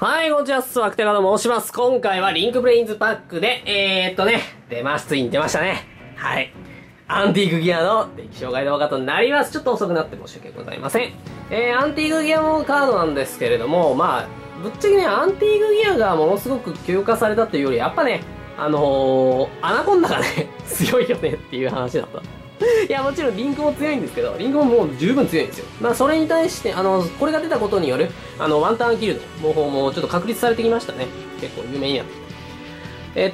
はい、こんにちは、スワクテカと申します。今回はリンクブレインズパックで、ついに出ましたね。はい。アンティークギアの歴史障害動画となります。ちょっと遅くなって申し訳ございません。アンティークギアのカードなんですけれども、まあ、ぶっちゃけね、アンティークギアがものすごく強化されたというより、やっぱね、アナコンダがね、強いよねっていう話だった。いや、もちろんリンクも強いんですけど、リンクももう十分強いんですよ。まあ、それに対して、これが出たことによる、ワンターンキルドの方もちょっと確立されてきましたね。結構有名になって。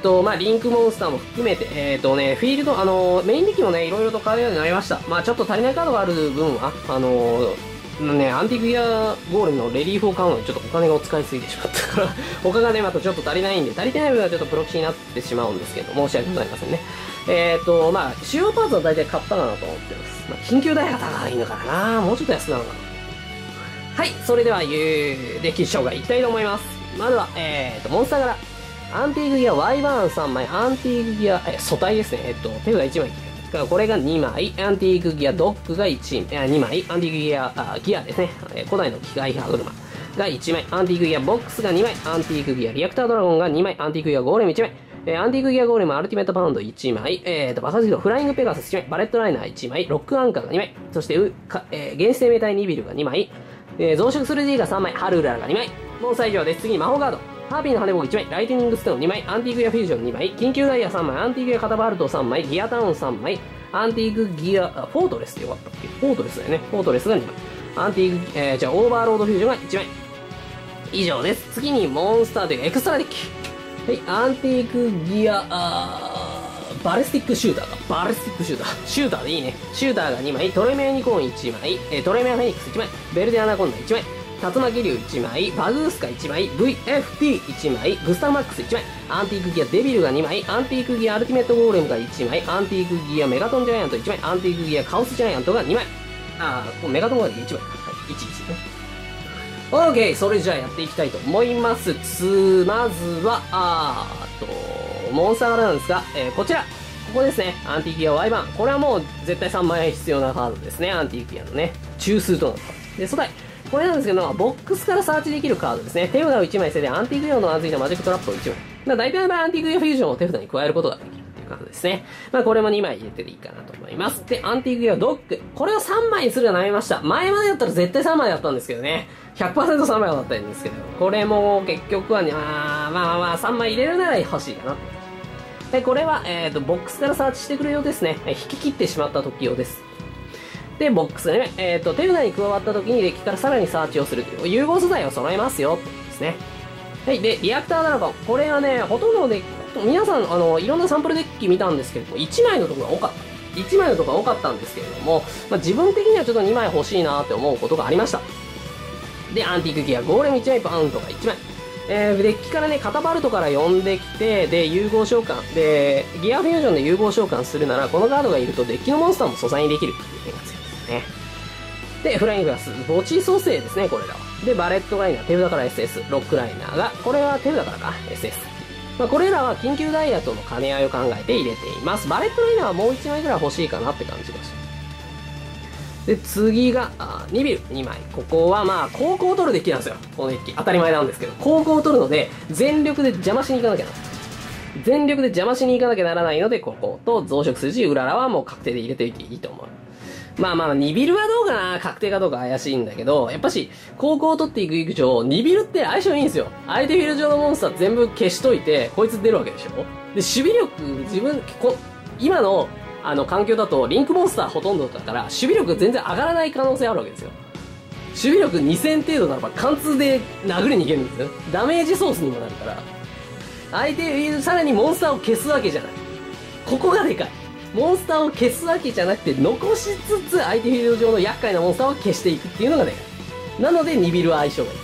まあ、リンクモンスターも含めて、フィールド、メインデッキもね、いろいろと変えるようになりました。まあ、ちょっと足りないカードがある分は、アンティークギアゴーレムのレリーフを買うのにちょっとお金がお使いすぎてしまったから、他がね、またちょっと足りないんで、足りてない分はちょっとプロキシになってしまうんですけど、申し訳ございませんね。まあ、主要パーツは大体買ったかなと思ってます。まあ、緊急代が高いのかな、もうちょっと安くなるのかな。はい、それでは、歴史障害いきたいと思います。まずは、モンスター柄。アンティークギア Y バーン3枚、アンティークギア、素体ですね。手札1枚。これが2枚、アンティークギアドッグが2枚、アンティークギア、ギアですね。古代の機械歯車が1枚、アンティークギアボックスが2枚、アンティークギアリアクタードラゴンが2枚、アンティークギアゴーレム1枚、アンティークギアゴーレムアルティメットパウンド1枚、バカズキドフライングペガサス1枚、バレットライナー1枚、ロックアンカーが2枚、そして、原始生命体ニビルが2枚、増殖する G が3枚、ハルーラーが2枚、モンスター以上です。次に魔法ガード。ハーピーの羽棒1枚、ライトニングストーン2枚、アンティークギアフュージョン2枚、緊急ダイヤ3枚、アンティークギアカタパルト3枚、ギアタウン3枚、アンティークギア、フォートレスってよかったっけ？フォートレスだよね。フォートレスが2枚。アンティーク、じゃあオーバーロードフュージョンが1枚。以上です。次にモンスターというエクストラデッキ。はい、アンティークギア、バレスティックシューターか。バレスティックシューター。シューターでいいね。シューターが2枚、トレメアニコーン1枚、トレメアフェニックス1枚、ベルデアナコンダ1枚、竜巻竜1枚、バグースカ1枚、VFT1 枚、グスタマックス1枚、アンティークギアデビルが2枚、アンティークギアアルティメットゴーレムが1枚、アンティークギアメガトンジャイアント1枚、アンティークギアカオスジャイアントが2枚。メガトンゴーレム1枚。はい、1ですね。OK、それじゃあやっていきたいと思います。まずは、モンスター柄なんですが、こちら。ここですね。アンティークギア Y 版。これはもう絶対3枚必要なカードですね。アンティークギアのね。中枢となった。で、初代。これなんですけど、ボックスからサーチできるカードですね。手札を1枚捨てて、アンティークギアの預いたマジックトラップを1枚。大体の場合、アンティークギアフュージョンを手札に加えることができるっていうカードですね。まあ、これも2枚入れていいかなと思います。で、アンティークギアドッグ。これを3枚にするが悩みました。前までだったら絶対3枚だったんですけどね。100%3 枚だったんですけど、これも結局はね、3枚入れるなら欲しいかな。で、これは、ボックスからサーチしてくるようですね。引き切ってしまった時用です。で、ボックスがね、手札に加わった時にデッキからさらにサーチをするという融合素材を揃えますよってことですね。はい。で、リアクタードラゴン。これはね、ほとんどで、皆さん、いろんなサンプルデッキ見たんですけれども、1枚のところが多かった。1枚のところが多かったんですけれども、まあ、自分的にはちょっと2枚欲しいなって思うことがありました。で、アンティークギアゴーレム1枚、パウンドが1枚。デッキからね、カタパルトから呼んできて、で、融合召喚。で、ギアフュージョンで融合召喚するなら、このカードがいるとデッキのモンスターも素材にできるっていう点が強いですね。で、フラインググラス、墓地蘇生ですね、これらは。で、バレットライナー、手札から SS、ロックライナーが、これは手札からか、SS。まあ、これらは緊急ダイヤとの兼ね合いを考えて入れています。バレットライナーはもう1枚ぐらい欲しいかなって感じがします。で、次が、ニビル2枚。ここはまあ、高校を取るデッキなんですよ。このデッキ。当たり前なんですけど。高校を取るので、全力で邪魔しに行かなきゃならない。全力で邪魔しに行かなきゃならないので、ここと増殖筋、うららはもう確定で入れておいていいと思う。ニビルはどうかな、確定かどうか怪しいんだけど、やっぱし、高校を取っていく以上、ニビルって相性いいんですよ。相手フィールド上のモンスター全部消しといて、こいつ出るわけでしょ。で、守備力、今の、環境だと、リンクモンスターほとんどだから、守備力全然上がらない可能性あるわけですよ。守備力2000程度ならば、貫通で殴りに行けるんですよ。ダメージソースにもなるから、相手、さらにモンスターを消すわけじゃない。ここがでかい。モンスターを消すわけじゃなくて、残しつつ、相手フィールド上の厄介なモンスターを消していくっていうのがでかい。なので、ニビルは相性がい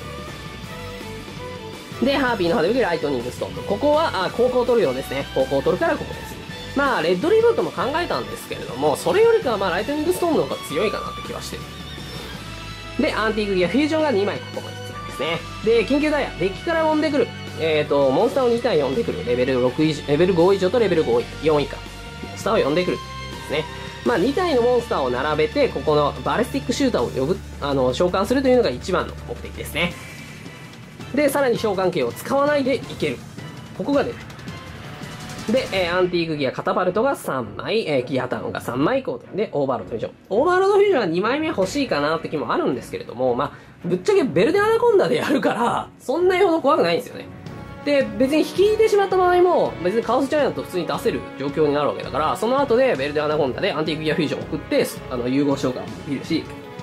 い。で、ハーピーの派手ライトニングストーン。ここは、高校を取るようですね。高校を取るからここです。まあ、レッドリブートも考えたんですけれども、それよりかはまあ、ライトニングストーンの方が強いかなって気はしてる。で、アンティークギアフュージョンが2枚ここまで必要ですね。で、緊急ダイヤ。デッキから呼んでくる。モンスターを2体呼んでくる。レベル5以上とレベル4以下。モンスターを呼んでくる。ですね。まあ、2体のモンスターを並べて、ここのバレスティックシューターを召喚するというのが一番の目的ですね。 で、さらに召喚系を使わないでいける。ここが出る。で、アンティークギアカタパルトが3枚、ギアタウンが3枚コード。で、オーバーロードフュージョン。オーバーロードフュージョンは2枚目欲しいかなって気もあるんですけれども、まあ、ぶっちゃけベルデアナコンダでやるから、そんなほど怖くないんですよね。で、別に引きいてしまった場合も、別にカオスジャイアント普通に出せる状況になるわけだから、その後でベルデアナコンダでアンティークギアフュージョンを送って、融合召喚もできるし、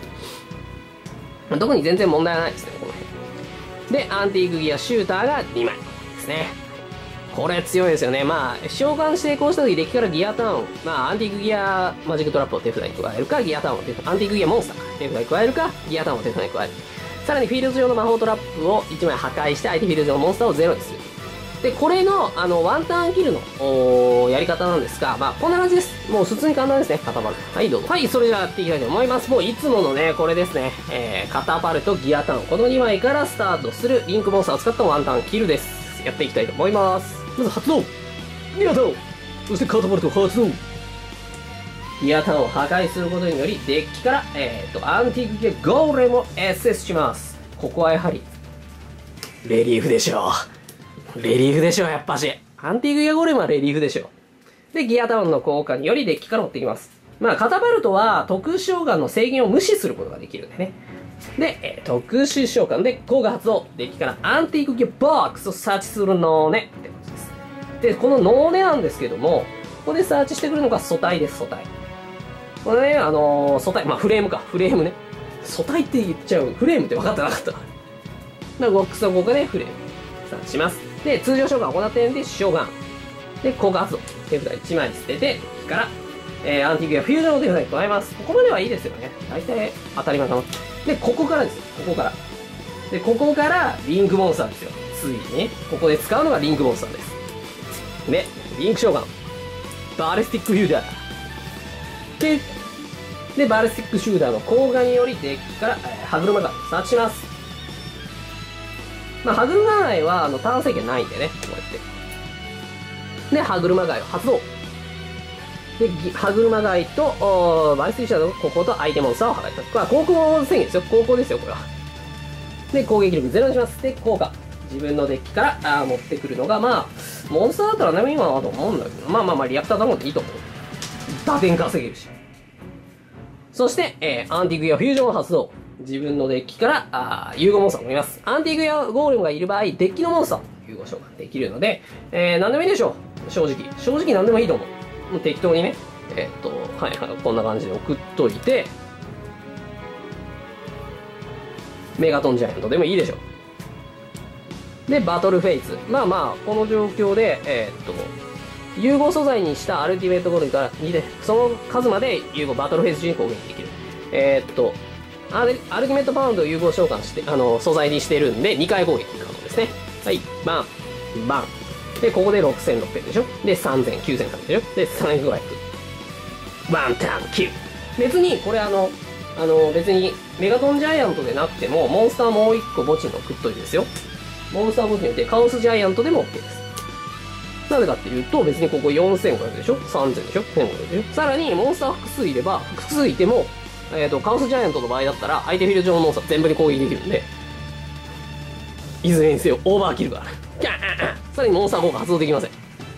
特に全然問題はないですね、この辺。で、アンティークギアシューターが2枚ですね。これ強いですよね。まあ、召喚成功した時デッキからギアタウン、まあ、アンティークギアマジックトラップを手札に加えるか、ギアタウンをアンティークギアモンスターか手札に加えるか、ギアタウンを手札に加える。さらにフィールド上の魔法トラップを1枚破壊して相手フィールド上のモンスターをゼロにする。で、これの、ワンターンキルの、やり方なんですが、まあ、こんな感じです。もう普通に簡単ですね。カタパルト。はい、どうぞ。はい、それじゃあやっていきたいと思います。もういつものね、これですね。カタパルト、ギアタウン。この2枚からスタートするリンクモンスターを使ったワンターンキルです。やっていきたいと思います。まず発動ギアタウン、そしてカタパルト発動。ギアタウンを破壊することにより、デッキから、アンティークギアゴーレムを SS します。ここはやはり、レリーフでしょう。レリーフでしょう、やっぱし。アンティークギアゴーレムはレリーフでしょう。で、ギアタウンの効果によりデッキから持ってきます。まあ、カタパルトは特殊召喚の制限を無視することができるんでね。で、特殊召喚で効果発動。デッキからアンティークギアボックスをサーチするのね。って感じです。で、このノーネなんですけども、ここでサーチしてくるのが素体です、素体。これね、素体、まあフレームか、フレームね。素体って言っちゃう。フレームって分かってなかった。ボックスの効果でフレーム。サーチします。で、通常召喚を行った点で召喚。で、効果発動。手札1枚捨てて、から、アンティークやフュージョンの手札に加えます。ここまではいいですよね。大体当たり前かな。で、ここからですよ。ここから。で、ここから、リンクモンスターですよ。ついにね。ここで使うのがリンクモンスターです。で、リンク召喚。バリスティックフューダー。で、バリスティックシューダーの効果によりデッキから、歯車がサーチします。まあ、歯車貝は、ターン制限ないんでね。こうやって。で、歯車貝を発動。で、歯車貝と、バリスティックシューダーのここと相手モンスターを破壊した。これは高校宣言ですよ。高校ですよ、これは。で、攻撃力0にします。で、効果。自分のデッキから持ってくるのが、まあ、モンスターだったら何もいいかなと思うんだけど、まあ、リアクターだもんでいいと思う。打点稼げるし。そして、アンティークやフュージョンを発動。自分のデッキから、融合モンスターを持ります。アンティークやゴーレムがいる場合、デッキのモンスターを融合召喚できるので、何でもいいでしょう。正直。正直何でもいいと思う。もう適当にね、はい、こんな感じで送っといて、メガトンジャイアントでもいいでしょう。で、バトルフェイズ。まあ、この状況で、融合素材にしたアルティメットゴールから2で、その数まで融合バトルフェイズ中に攻撃できる。アルティメットパウンドを融合召喚して、素材にしてるんで、2回攻撃可能ですね。はい、バン、バン。で、ここで6600でしょ。で、3000、9300でしょ。で、3500。ワンターン、キル。別に、これ別に、メガトンジャイアントでなくても、モンスターもう1個墓地に送っといてですよ。モンスター墓地に置いて、カオスジャイアントでも OK です。なぜかっていうと、別にここ4500でしょ ?3000 でしょ ?1500 でしょさらに、モンスター複数いれば、複数いても、カオスジャイアントの場合だったら、相手フィールド上のモンスター全部に攻撃できるんで、いずれにせよ、オーバーキルがある。さらにモンスター効果発動できません。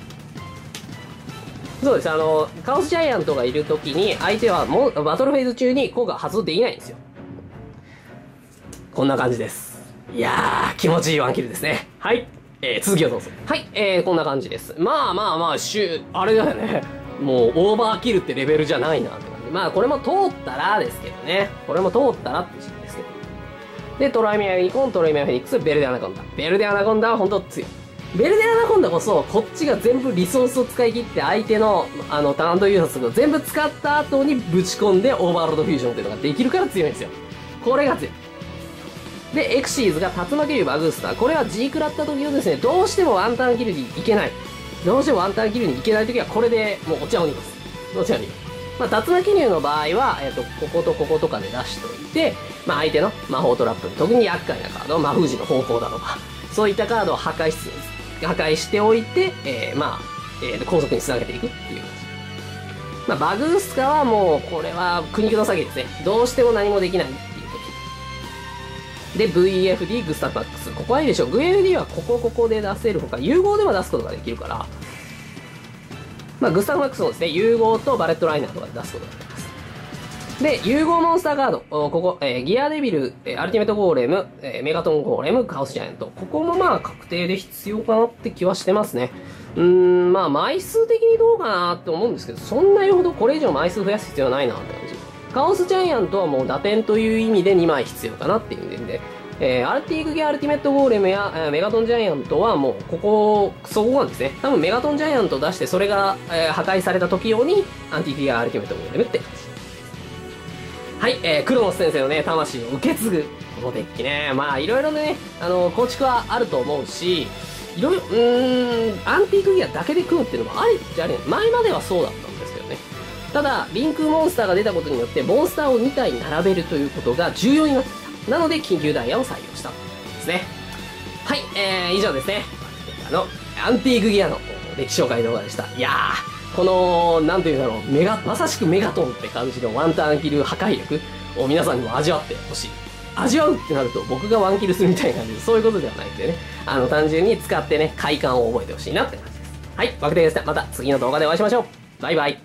そうです。カオスジャイアントがいるときに、相手はバトルフェーズ中に効果発動できないんですよ。こんな感じです。いやー、気持ちいいワンキルですね。はい。続きをどうぞ。はい。こんな感じです。まあ、あれだよね。もう、オーバーキルってレベルじゃないなって感じ。まあ、これも通ったらですけどね。これも通ったらって時期ですけど。で、トライミアユニコーン、トライミアフェニックス、ベルデアナコンダ。ベルデアナコンダは本当強い。ベルデアナコンダこそ、こっちが全部リソースを使い切って相手の、ターンドユースを全部使った後にぶち込んでオーバーロードフュージョンっていうのができるから強いんですよ。これが強い。で、エクシーズが竜巻竜バグースター。これは G 食らった時をですね、どうしてもワンターンキルにいけない。どうしてもワンターンキルにいけない時はこれでもうお茶を煮ます。お茶を煮ます。まあ、竜巻竜の場合は、こことこことかで出しといて、まあ、相手の魔法トラップに特に厄介なカード、魔封じの方向だとか、そういったカードを破壊しておいて、高速につなげていくっていう感じ。まあ、バグースカはもう、これは苦肉の詐欺ですね。どうしても何もできないっていう時。 で、VFD グスタフマックス。ここはいいでしょう。VFD はここで出せるほか、融合でも出すことができるから、まあ、グスタフマックスもですね、融合とバレットライナーとかで出すことができます。で、融合モンスターカード。ここ、ギアデビル、アルティメットゴーレム、メガトンゴーレム、カオスジャイアント。ここもまあ確定で必要かなって気はしてますね。まあ枚数的にどうかなって思うんですけど、そんなにほどこれ以上枚数増やす必要はないなって感じ。カオスジャイアントはもう打点という意味で2枚必要かなっていう点で、アルティークギアアルティメットゴーレムや、メガトンジャイアントはもうそこなんですね。多分メガトンジャイアントを出してそれが、破壊された時用にアンティークギアアルティメットゴーレムって感じ。はい、クロノス先生のね、魂を受け継ぐ、このデッキね。まあ、いろいろね、構築はあると思うし、いろいろ、アンティークギアだけで組むっていうのもありっちゃあり。前まではそうだったんですけどね。ただ、リンクモンスターが出たことによって、モンスターを2体並べるということが重要になってきた。なので、緊急ダイヤを採用したんですね。はい、以上ですね。アンティークギアの歴史紹介動画でした。いやー、この、なんていうんだろう、まさしくメガトンって感じのワンターンキル破壊力を皆さんにも味わってほしい。味わうってなると僕がワンキルするみたいな感じで、そういうことではないんでね。単純に使ってね、快感を覚えてほしいなって感じです。はい、バクテです。また次の動画でお会いしましょう。バイバイ。